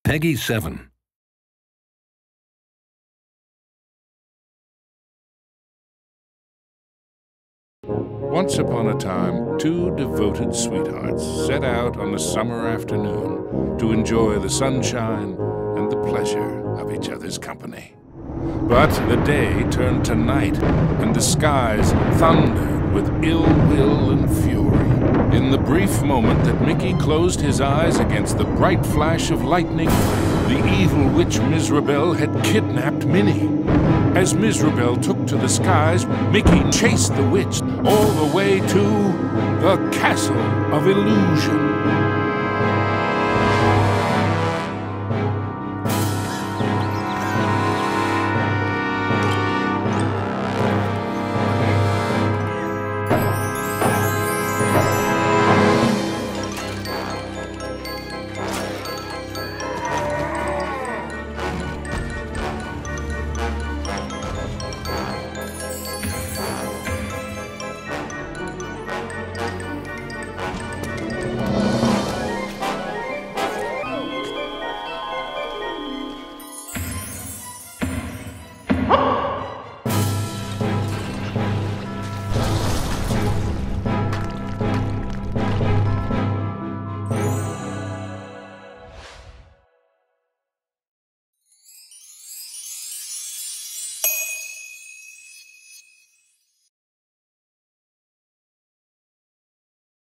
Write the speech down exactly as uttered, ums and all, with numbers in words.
Peggy seven. Once upon a time, two devoted sweethearts set out on a summer afternoon to enjoy the sunshine and the pleasure of each other's company. But the day turned to night, and the skies thundered with ill will and fury. In the brief moment that Mickey closed his eyes against the bright flash of lightning, the evil witch Mizrabel had kidnapped Minnie. As Mizrabel took to the skies, Mickey chased the witch all the way to the Castle of Illusion.